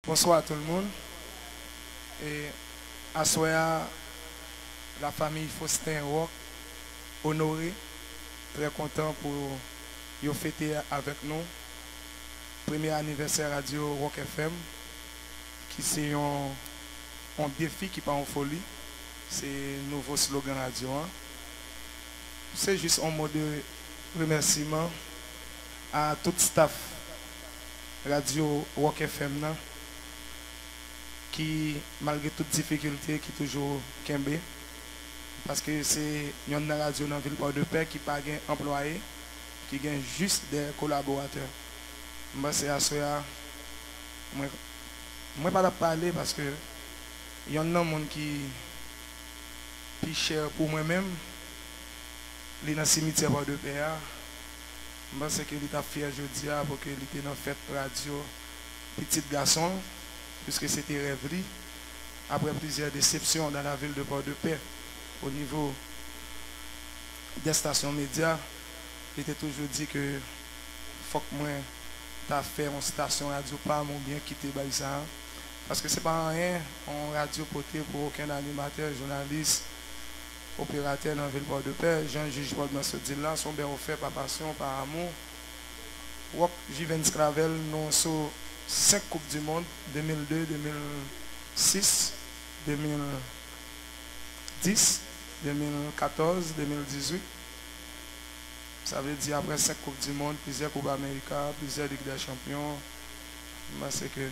Bonsoir à tout le monde. Et à soir, la famille Faustin Rock, honoré, très content pour y fêter avec nous. Premier anniversaire radio Rock FM, qui c'est un défi qui part en folie. C'est un nouveau slogan radio. Hein. C'est juste un mot de remerciement à tout le staff radio Rock FM là, qui, malgré toutes difficultés, qui toujours kembe. Parce que c'est une radio dans la ville de Port-de-Paix qui n'a pas d'employés, qui a juste des collaborateurs. Moi, c'est à cela. Moi, je ne vais pas parler parce que il y a un monde qui est plus cher pour moi-même. Il est dans le cimetière Port-de-Paix. Je pense qu'il est fier aujourd'hui pour qu'il était dans la fête radio petit garçon, puisque c'était rêverie. Après plusieurs déceptions dans la ville de Port-de-Paix, au niveau des stations médias, il était toujours dit que faut que moi t'as fait une station radio pas mon bien quitter ça. Parce que c'est pas rien, en radio portée pour aucun animateur, journaliste, opérateur dans la ville de Port-de-Paix. Jean-Juge Paul dans ce deal-là, sont bien offerts par passion, par amour. Wok Jivens Clavel, nous sommes 5 Coupes du Monde, 2002, 2006, 2010, 2014, 2018. Ça veut dire après 5 Coupes du Monde, plusieurs Coupes américaines, plusieurs Ligues des Champions. C'est que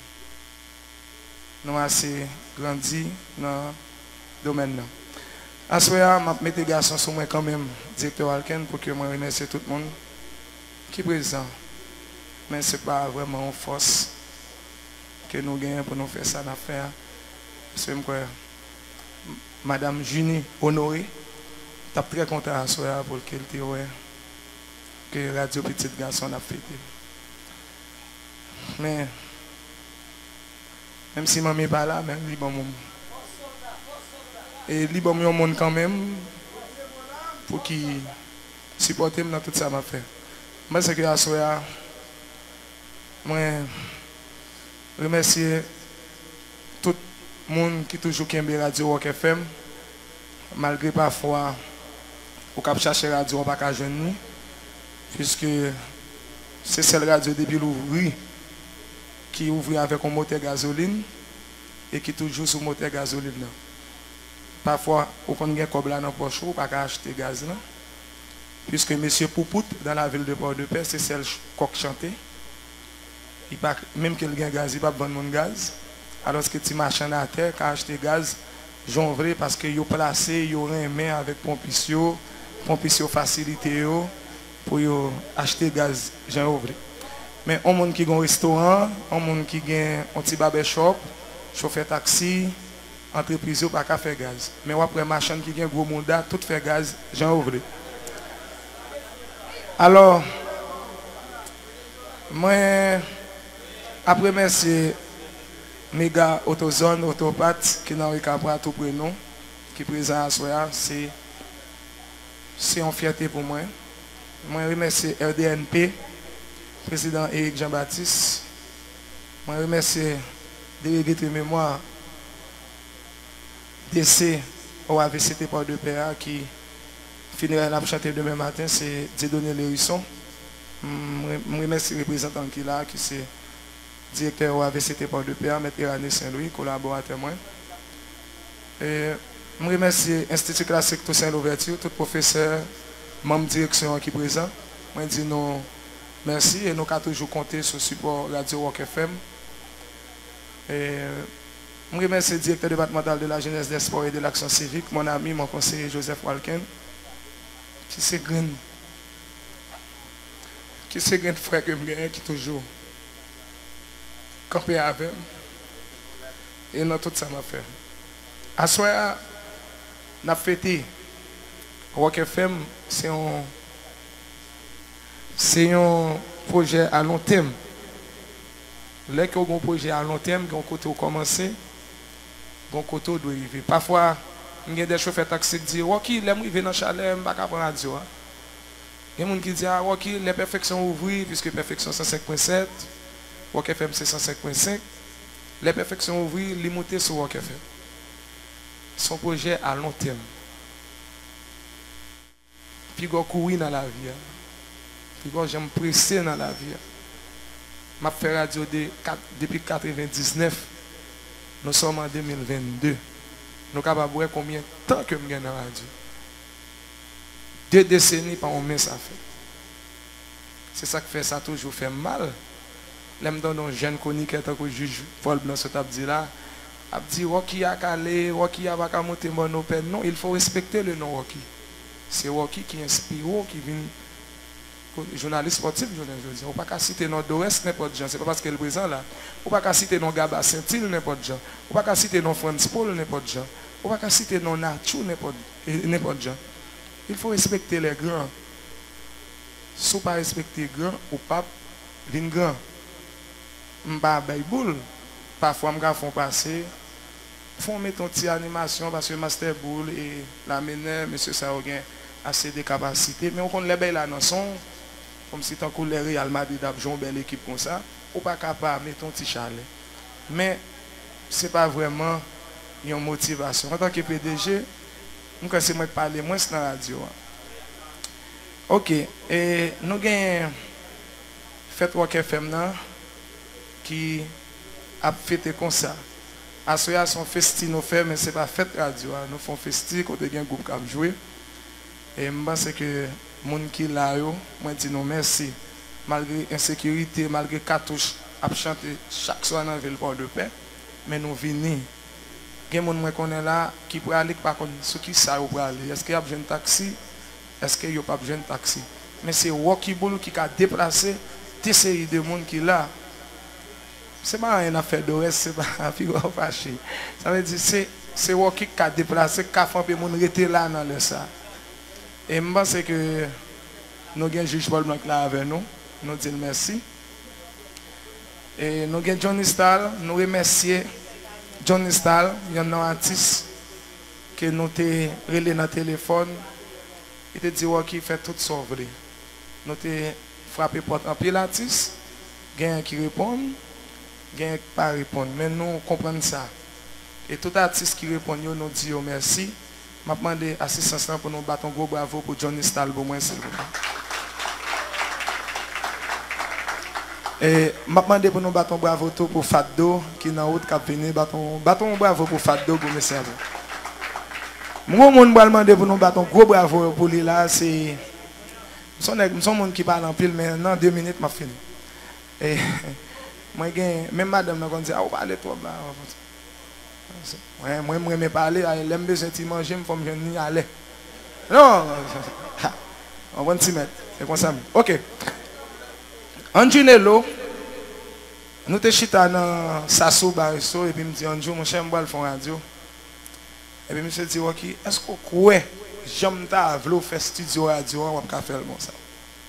nous avons assez grandi dans le domaine. À ce moment-là, je mets des garçons sur moi quand même, directeur Alken, pour que je remercie tout le monde qui est présent. Mais ce n'est pas vraiment une force que nous gagnons pour nous faire ça d'affaire. C'est que Madame Junie Honoré, je suis très content à ce moment pour qu'elle que Radio Petit Garçon a fêté. Mais même si maman n'est pas là, mais il est bon. Et il est bon monde quand même pour qu'il supporte dans tout ça m'a fait. Moi, c'est que à ce moment, moi, remercie tout le monde qui toujours aime Radio Rock FM, malgré parfois, au cap chercher radio, on ne peut pas jeune, puisque c'est celle radio depuis l'ouvrir qui ouvre avec un moteur gasoline et qui toujours sur moteur gasoline. Parfois, on a un câble dans la poche, on ne peut pas acheter gaz. Puisque M. Poupout, dans la ville de Port-de-Paix, c'est celle coq chanté. Même qu'il y a gaz, il ne peut pas vendre gaz. Alors que les machins à terre, qui acheté gaz, j'en vrai parce qu'ils ont placé, ils ont un main avec Pompicio facilité pour acheter gaz, j'en vrai. Mais un monde qui a un restaurant, un monde qui a un petit barbershop, chauffeur taxi, entreprise, pas qu'à faire gaz. Mais après, machine qui a un gros mandat, tout fait gaz, j'en vrai. Alors, moi, après, merci Méga Autozone, Autopath, qui n'a pas tout pour nous, qui est présent à soi, c'est une fierté pour moi. Moi, remercie RDNP, président Éric Jean-Baptiste. Moi, remercie délégué de mémoire DC au AVCT Port-de-Paix qui finira la chanter demain matin, c'est Dieudonné Lérisson. Je remercie le représentant qui est là, qui c'est directeur au AVCT Port-de-Paix, M. Erané Saint-Louis, collaborateur moi. Je remercie l'Institut classique Toussaint Louverture, tout professeur, membre de direction qui est présent. Je dis nous merci et nous avons toujours compté sur le support Radio Rock FM. Je remercie le directeur départemental de la jeunesse, des sports et de l'action civique, mon ami, mon conseiller Joseph Walken, qui c'est grand frère que je gagne, qui toujours campé avec et dans tout ça m'a fait. À ce moment-là, on a fêté Rock FM, c'est un projet à long terme. Là qu'il y a un projet à long terme, qu'on côté commencer, qu'on côté doit arriver. Parfois, il y a des chauffeurs taxi qui disent Rocky, les gens viennent dans le chalet, je ne vais pas prendre la radio. Il y a des gens qui disent Rocky, les perfections ouvrent, puisque perfection 105.7, Rock FM c'est 105.5. Les perfections ouvrières, limité sur Rock FM. Son projet à long terme. Puis go courir dans la vie. Puis go j'aime presser dans la vie. M'a fait radio depuis 99. Nous sommes en 2022. Nous sommes capables de voir combien de temps que je gagne dans la radio. 2 décennies par un ça fait. C'est ça qui fait ça toujours fait mal. L'aime dans un jeune chroniqueur tant que juge Paul Blanc ce t'a dit là, a dit Rocky a calé, Rocky a pas monter mon open. Non, il faut respecter le nom Rocky. C'est Rocky qui inspire, qui vient journaliste sportif, je veux dire. On ne peut pas citer nos Dorès n'importe gens, c'est pas parce qu'elle est présent là. On ne peut pas citer nos Gaba Saint-Il n'importe gens. On ne peut pas citer nos France Paul n'importe gens. On ne peut pas citer nos Nacho n'importe gens. Il faut respecter les grands. Si on ne pas respecter les grands, ou pas, les grands. Je ne pas Bible. Parfois, je fais passer. Font mettre une petite animation parce que Master Bull et la meneur, M. Saoguin, assez de capacités. Mais on connaît les belles annonces, comme si tant que le Real Madrid a joué une belle équipe comme ça, on n'est pas capable de mettre un petit chalet. Mais ce n'est pas vraiment une motivation. En tant que PDG, nous avons parler moins dans la radio. Ok, et nous avons fait Rock FM qui a fêté comme ça. Association Festi nous fait, mais ce n'est pas fête radio. Nous faisons Festi quand il y a un groupe qui a joué. Et je pense que les gens qui sont là, moi je dis non merci. Malgré l'insécurité, malgré cartouches, à chanter chaque soir dans la ville pour de paix. Mais nous venons. Il y a des gens qui sont là qui peuvent aller par contre, ceux qui savent où aller. Est-ce qu'il y a besoin de taxi? Est-ce qu'il n'y a pas besoin de taxi? Mais c'est Rocky Bull qui a déplacé des séries de monde qui sont là. Ce n'est pas une affaire d'OS, ce n'est pas un figure fâché. Ça veut dire que c'est Rocky qui a déplacé, qui a fait les gens rester là dans le ça. Et je pense que nous avons un juge Paul Blanc là avec nous. Nous disons merci. Et nous avons Johnny Stahl. Nous remercions Johnny Stahl. Il y a un artiste que nous avons relé dans le téléphone. Il a dit qu'il fait tout ça. Nous avons frappé porte en pied l'artiste. Il y a un qui répond. Il y a un qui ne pas répondre. Mais nous comprenons ça. Et tout artiste qui répond, nous disons merci. Je demande l'assistance pour nous battre un gros bravo pour Johnny Stahl pour moi, s'il vous plaît. Et je demande pour nous battre un bravo pour Faddo qui est dans la route qui a venu. Battons un bravo pour Faddo pour mes cerveaux. Moi, je demande pour nous battre un gros bravo pour lui là. C'est un monde qui parle en pile, mais dans 2 minutes, je fini. Et moi, même madame m'a dit, ah, on parle trop là. Moi, je me parler, je me besoin de manger, je me dis, aller. Non, on va s'y mettre. C'est comme ça. Ok. Anjunello, nous te chita dans Sasso Barisso, et puis me dit, Anjou, mon cher, je vais faire radio. Et puis, je me dit, ok, est-ce que vous croyez, j'aime ta vlo faire studio radio, on va faire bon ça.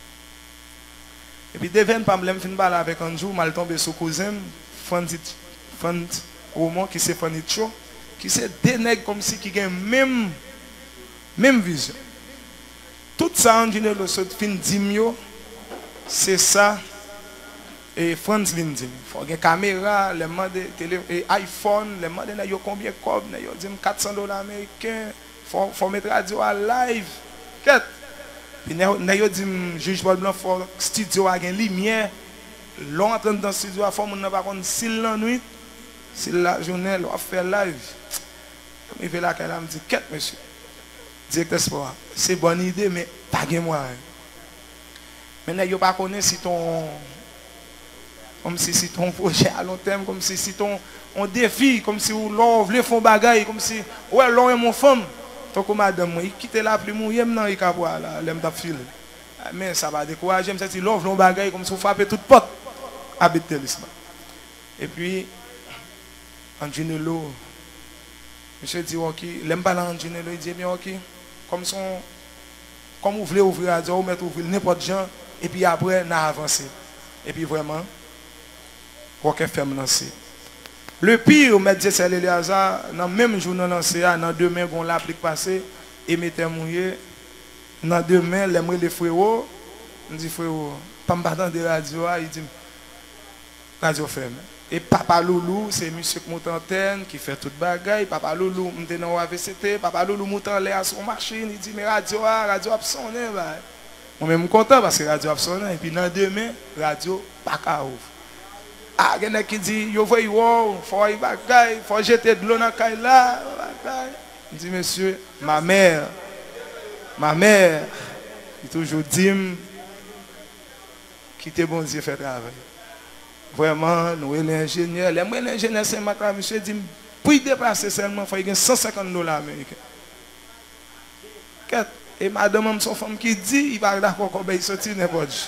Et puis, devine pas me fin parler avec Anjou, mal tombé sur cousin, Fand Roman, qui c'est Fanicho, qui c'est des nègres comme si qui ont même vision. Tout ça, Anjunello, ce fin dimio, c'est ça. Et France Lindim. Il faut une caméra, les modes et iPhone, les modes de combien de cob, ils disent $400 américains. Il faut mettre radio à live. Puis ils disent juge Paul Blanc, faut studio à une lumière. L'on entend dans le studio, il faut que par contre s'il la nuit, s'il la journée, on fait live. Il fait là qu'elle me dit qu'est monsieur. Directeur sport. C'est bonne idée mais pas de moi. Mais ils ne pas connaître si ton comme si ton projet à long terme, comme si ton on défi, comme si l'on voulait faire bagaille, comme si ouais l'on est mon femme. Donc comme madame, il quitte la pluie mourir dans il capable là, l'aime t'a filé. Mais ça va décourager, c'est si l'on veut bagaille comme si on frappe toute porte habiter l'islam. Et puis Anjunello, monsieur dit OK, l'aime pas Anjunello, il dit bien OK, comme vous voulez ouvrir radio, vous mettez ouvrir n'importe gens et puis après on a avancé. Et puis vraiment Rock FM lancé. Le pire, M. Jessel Eliazar, dans le même jour, lancé, dans 2 mains, on l'applique passé, et mettez mouillé. Dans 2 mains, les frérots, on dit frérot, pas me battre de radio, il dit radio ferme. Et Papa Loulou, c'est monsieur qui monte antenne, qui fait toute bagaille. Papa Loulou, je suis dans AVCT. Papa Loulou monte en l'air à son machine. Il dit, mais radio a sonné. Moi-même, je suis content parce que radio a sonné. Et puis, dans demain, radio pas qu'à ouvrir. Ah, il y en a qui dit, yo voyez, wow, faut y bagaille, faut jeter de l'eau dans la caille là. Je dis, monsieur, ma mère, il toujours dit, quittez bon Dieu, fait travail. Vraiment, nous sommes l'ingénieur. L'ingénieur Saint-Macron, monsieur dit, pour y déplacer seulement, il faut gagner $150 américains. Et madame, son femme qui dit, il va d'accord qu'on va sortir n'importe.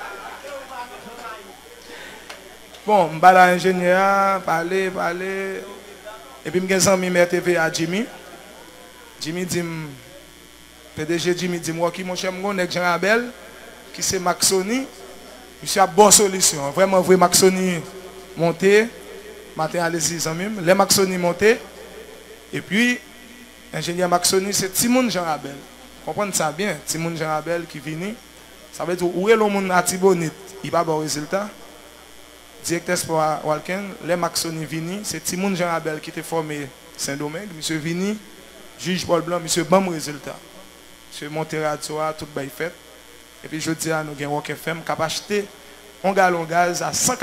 Bon, je vais à l'ingénieur, parler. Et puis, je vais mettre TV à Jimmy. Jimmy dit, PDG Jimmy dit, moi qui mon cher, je Jean Abel, qui c'est Maxoni. Monsieur a bonne solution. Vraiment, vrai Maxoni monté. Matin, allez-y, même. Les Maxoni monté. Et puis, ingénieur Maxoni, c'est Timoun Jean Abel. Comprenez ça bien. Timoun Jean Abel qui vient. Ça veut dire, où est le monde à Tibonite? Il va avoir bon résultat. Directeur sport Walken, les Maxoni Vini, c'est Timoun Jean Abel qui était formé Saint-Domingue. Monsieur Vini, juge Paul Blanc, monsieur bon résultat. Monsieur Monteradio, tout bail fait. Et puis je dis à nous, nous avons Rock FM qui a acheté un gallon de gaz à $140.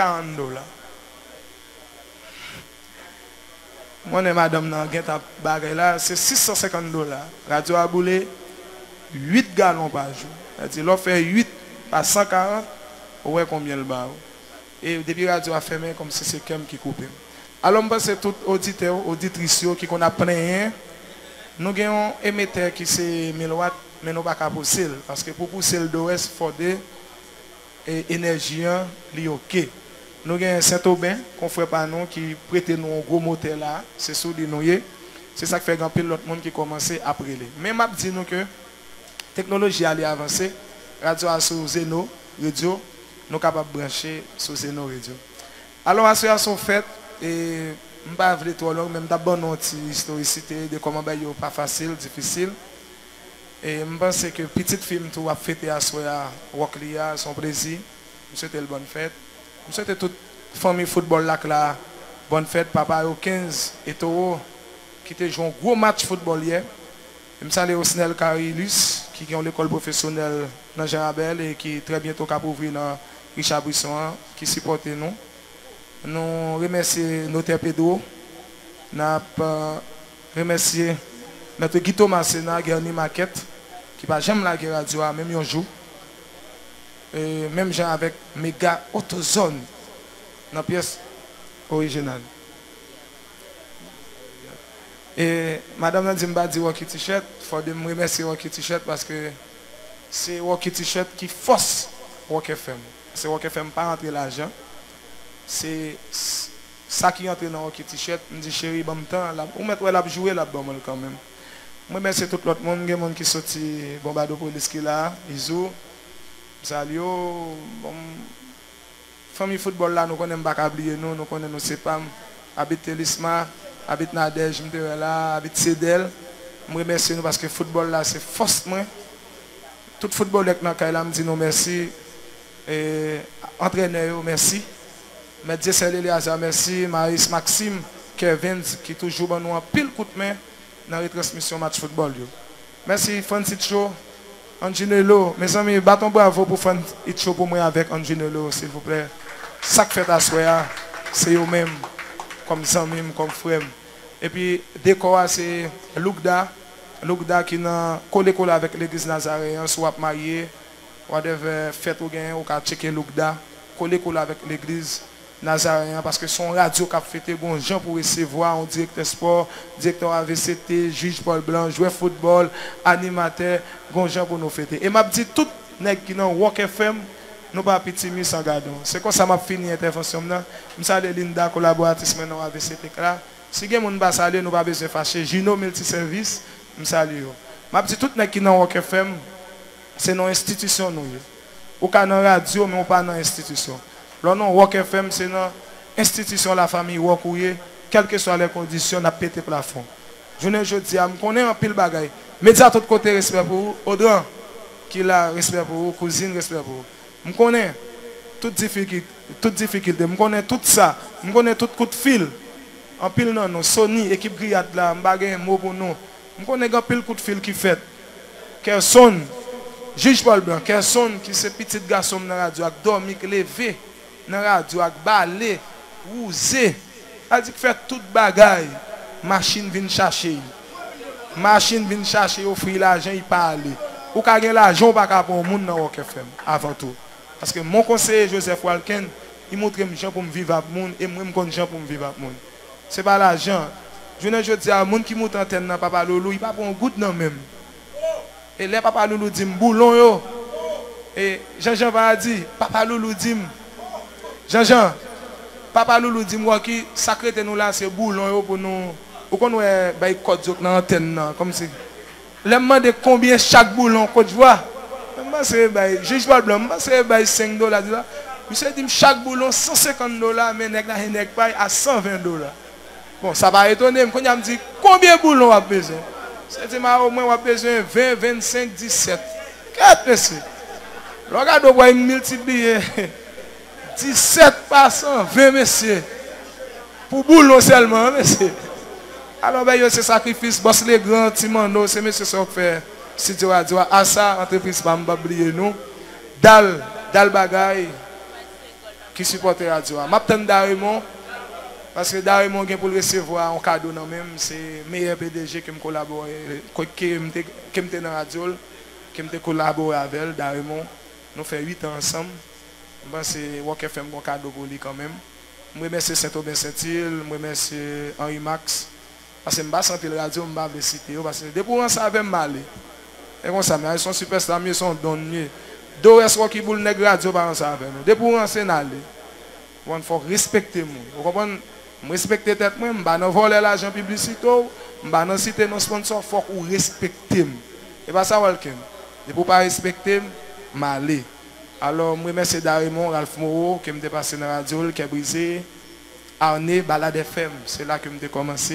Moi et madame dans le là, c'est $650. Radio a boulé 8 gallons par jour. C'est-à-dire, l'on fait 8 par 140, on voit combien le bar. Et depuis radio a fermé comme si c'est quelqu'un qui coupe. Alors, c'est tout auditeur, auditrice qui qu'on a pris. Nous avons un émetteur qui c'est 1000 watts, mais nous ne pouvons pas pousser. Parce que pour pousser le DOS, il faut des énergies liées au quai. Nous avons un Saint-Aubin qu'on fait par nous qui prête nous un gros moteur là. C'est sous les nouilles. C'est ça qui fait grand pile l'autre monde qui commence après les. Mais je dis nous que la technologie allait avancer. Radio a sur Zeno, radio. Nous sommes capables de brancher sur Zeno Radio. Alors, association faite, et je ne vais pas trop long, même d'abord notre historicité de comment il n'est pas facile, difficile. Et je pense que petite film tout a fêté à soi, Rocklia, son plaisir. Je souhaite une bonne fête. Je souhaite toute famille football là, bonne fête. Papa au 15 et Toro qui a joué un gros match football hier. Je salue aussi Nel Carilus qui est l'école professionnelle dans Jean Abel et qui très bientôt va ouvrir dans Richard Buisson qui supporte nous. Nous remercions notre Pedro. Nous remercions notre Guy Thomas Sena, Guerni Maquette, qui va jamais la guerre radio, même un jour. Et même gens avec méga autozone dans la pièce originale. Et madame Nandimba dit Rocky T-shirt, il faut me remercier Rocky T-shirt parce que c'est Rocky T-shirt qui force Rock FM. C'est Rock FM pas rentrer l'argent. C'est ça qui entre dans Rocky T-shirt. Je dis chérie, bon temps, ou mettre la jouer là bon quand même. Moi merci tout l'autre monde, des monde qui sorti Bombado Police qui là, Iso, Salio, bon famille football là nous connaissons pas oublier nous connaissons nos Sepam, habite Telisma, habite Nadège, là, habite Cédel. Je remercie nous parce que football là c'est force moi. Tout football avec nous Kaila me dit nous merci et entraîneur merci. Maître Céléliazar merci, Maris Maxime, Kevin qui toujours nous en pile coup de main dans la retransmission match football. Merci Francis Cho, Anginello, mes amis, battons bravo pour Francis Cho pour moi avec Anginello s'il vous plaît. Ça que fait à soi, c'est eux-mêmes comme amis, comme frères. Et puis décor c'est Lugda qui n'a collé avec l'église Nazaréen, soit marié, whatever fête ou gain ou ka checker Lugda, collé avec l'église Nazaréen parce que son radio qui a fêté bon gens pour recevoir un directeur sport, directeur AVCT, juge Paul Blanc, joueur football, animateur, bon gens pour nous fêter. Et m'a dit tout nèg qui dans Rock FM nous pas petit mis sans gardon. C'est comme ça m'a fini l'intervention là. Je salue Linda collaboratrice maintenant AVCT là. Si quelqu'un moun pas saluer nous pas besoin fâcher. Gino multiservice, je salue. M'a dit tout nèg qui dans Rock FM c'est une institution nous. Ou ka dans radio mais on pas dans institution. Le nom Rock FM, c'est une institution la famille Rock, quelles que soient les conditions, on a pété le plafond. Je ne dis pas, je connais un pile bagaille. Média tout côté respect pour vous, Audran, qui a respect pour vous, cousine respect pour vous. Je connais. toute difficulté, je connais tout ça, je connais tout coup de fil. En pile non, non, Sony, équipe Griat là, je n'ai un mot pour nous. Je connais un pile coup de fil qui fait. Kerson, juge Paul Blanc, Kerson qui c'est petit garçon dans la radio, qui dormi, qui levé dans la radio, qui balé, ousé, a dit que fait toute bagaille, machine vient chercher. Machine vient chercher, offrir l'argent, il parle. Ou ka gen l'argent, pas qu'à pour monde dans Rock FM avant tout. Parce que mon conseiller Joseph Walken, il montre mes gens pour me vivre avec monde et moi je connais gens pour me vivre avec monde. C'est pas l'argent. Je ne dis à monde qui monte antenne dans Papa Loulou, il pas pour un goutte non même. Et les Papa Loulou dit boulon yo. Et Jean-Jean va dire Papa Loulou dit Jean-Jean Papa Loulou dit moi qui sacré nous là c'est boulon yo pour nous. Ou qu'on ouais bay code dans antenne comme si les demande combien chaque boulon Côte d'Ivoire. Moi c'est bay juge pas blanc, moi c'est bay $5 là. Monsieur dit chaque boulon $150 mais nèg pas à $120. Bon, ça va étonner, quand il me dit combien de boulons on a besoin. C'est au moins on a besoin 20, 25, 17. 4 messieurs. Regardez, on va multiplier 17 par 120 messieurs. Pour boulons seulement, messieurs. Alors, ben, c'est sacrifice, boss les grands, Timano, c'est monsieur qui fait Studio Radio. À ça, entreprise, pas m'oublier nous. Dal Bagay, qui supporte Radio. M'attends Darimon. Parce que Darimon pour recevoir un cadeau non même, c'est le meilleur PDG qui me collabore, qui me dans la radio, qui me collabore avec Darimon. Nous faisons 8 ans ensemble. C'est Rock FM un cadeau pour lui quand même. Je remercie Saint-Aubin Saint-Il, je remercie Henri Max. Parce que je ne vais pas la radio, je ne vais pas citer. Parce que depuis que ça avait mal. Et comme ça, ils sont superstars, ils sont donnés. Deux restes qui boulent nèg radio par ça avec nous. Depuis que c'est aller. Il faut respecter moi. Vous comprenez? Je respecte tête moi, je ne vais pas voler l'argent publicitaire, je ne vais pas citer nos sponsors, il faut respecter. Et pas ça, welcome. Et pour ne pas respecter, je vais aller. Alors, je remercie Darimon, Ralph Moreau, qui me passé dans la radio, qui a brisé. Arné, Balade FM, c'est là que je commencé.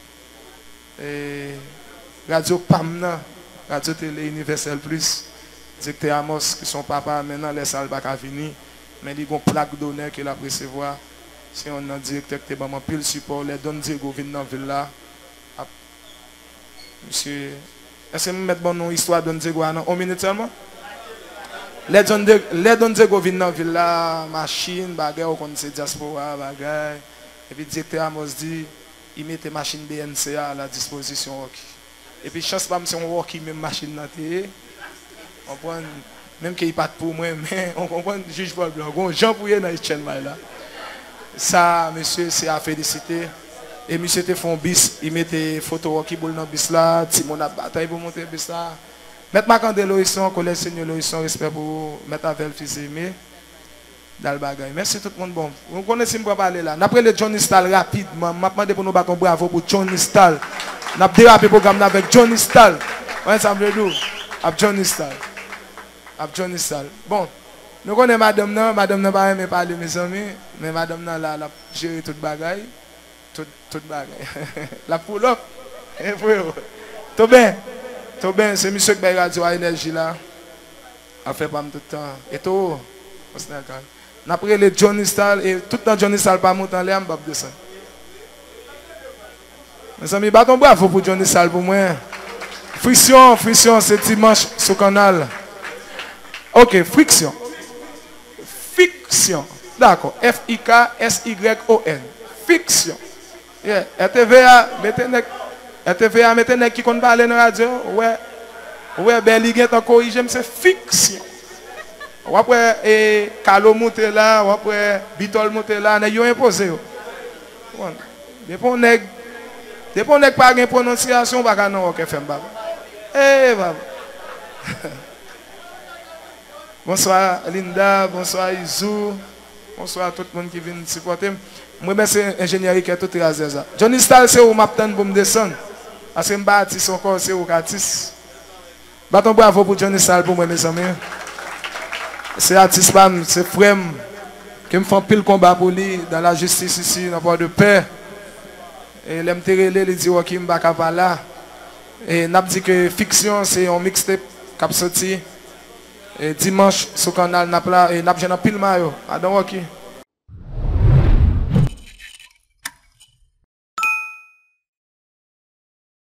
Et Radio Pamna, Radio Télé Universel Plus, directeur Amos, qui sont papa, maintenant les salles pas venir. Mais il y a une plaque d'honneur qu'il a recevoir. Si on a un directeur qui a pile support, les Don Diego viennent dans la ville là. Monsieur, est-ce que vous mettez bon nom histoire Don Diego en 1 minute seulement? Les Don Diego viennent dans la ville là, machine, bagay, on connaît diaspora, bagay. Et puis le directeur Amos dit, il met des machines BNCA à la disposition. Et puis chance pas si on voit qui même machine dans on prend même qu'il n'y a pas pour moi, mais on comprend le juge Paul Blanc. On Jean Pouillet dans les chaînes là. Ça, monsieur, c'est à féliciter. Et monsieur te font bis, il mettait photo qui boule dans le bis là, Timon a bataille pour monter le bis là. Mettre ma candé Loïsson, collègue seigneur Loïsson, respect pour mettre avec le fils aimé dans le bagage. Merci tout le monde. Bon, vous connaissez moi parler là. Après le Johnny Stall rapidement, je demande pour nous battre bravo pour Johnny Stall. Nous avons dérapé le programme avec Johnny Stall. On ça me dit avec Johnny Stall. Avec Johnny Stall. Bon. Nous connaissons madame n'a pas aimé parler mes amis, mais madame n'a la géré toute bagaille, toute bagaille. La pull-up, tout bien, c'est monsieur qui a radio à énergie là, a fait pas tout le temps. Et tout, après le Johnny Stall, et tout le temps Johnny Stall pas monter en l'air, je vais descendre. Mes amis, bâton bravo pour Johnny Stall pour moi. Friction, c'est dimanche sur le canal. Ok, friction. Fiction. D'accord. F-I-K-S-Y-O-N. Fiction. Yeah. RTVA, mettez qui compte parler dans la radio. Ouais, ben, il y a encore, j'aime, c'est fiction. Après, Carlo monte là, après, Bitol monte là, ils ont imposé. Depuis qu'on n'a pas de prononciation, on va pas non, FM. Eh, baba. Bonsoir Linda, bonsoir Izou, bonsoir à tout le monde qui vient supporter. Moi, c'est ingénierie qui est tout rasé. Johnny Stall, c'est où m'attend pour me descendre. Parce que je suis artiste encore, c'est où artiste. Bâton bravo pour Johnny Stall pour moi, mes amis. C'est artiste, c'est frère qui me font pile combat pour lui dans la justice ici, dans le port de paix. Et l'aime terrelé, il dit qu'il m'a pas là. Et n'a dit que fiction, c'est un mixtape qui a sorti. Et dimanche, sur le canal, n'a pas pile maillot. Adam Rocky.